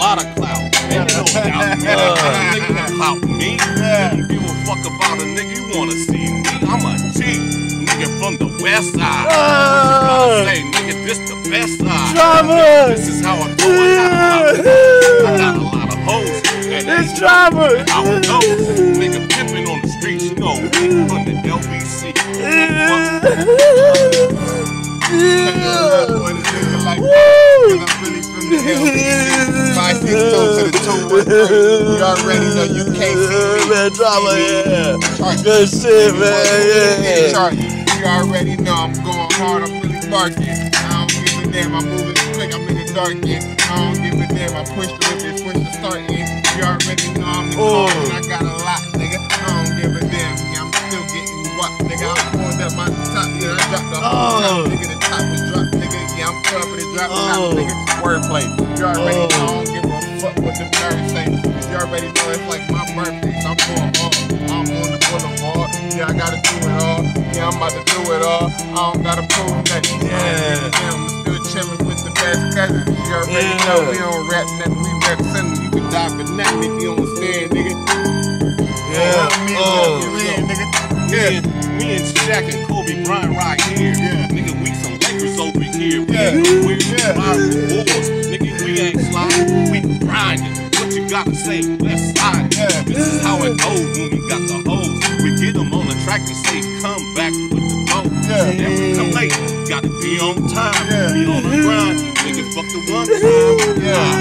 lot of clout. And they don't doubt me. Nigga don't clout me. Don't give a fuck about a nigga. You wanna see me? I'm a G. Nigga from the west side. What you gonna say, nigga? This the best side. Nigga, this is how I go. I got a lot of hoes. It's drama. I would know. Nigga pimping on the streets. You know, we from the LBC. You already know you can't see me. Drama, yeah. Good shit, man. Yeah. You already know I'm going hard. I'm really barking. I don't give a damn. I'm moving quick. I'm in the dark end. I don't give a damn. I push the whip and push the start in. You already know I'm in the car and I got a lot, nigga. I don't give a damn. Yeah, I'm still getting what, nigga. I'm pulled up my top. Yeah, I dropped the whole top, nigga. The top was dropped, nigga. Yeah, I'm up and it dropped the top, nigga. Wordplay. You already know I don't give a fuck what the parents say. Cause you already know it's like my birthday, so I'm going hard. I'm on the boulevard. Yeah, I gotta do it all. Yeah, I'm about to do it all. I don't gotta prove nothing. Yeah, I'm still chilling with the best cousins. You already know we don't rap nothing. We represent. You can die for nothing if you don't stand, nigga. Yeah, me and Shaq and Kobe Bryant right here. Nigga, we some Lakers over here. We're rewards. Nigga, we ain't sliding. We grinding. What you gotta say? Let's slide. This is how it goes when we got the hoes. We get them on the track and say, come back with the dough. Never come late. Gotta be on time. Be on the grind. Nigga, fuck the one time.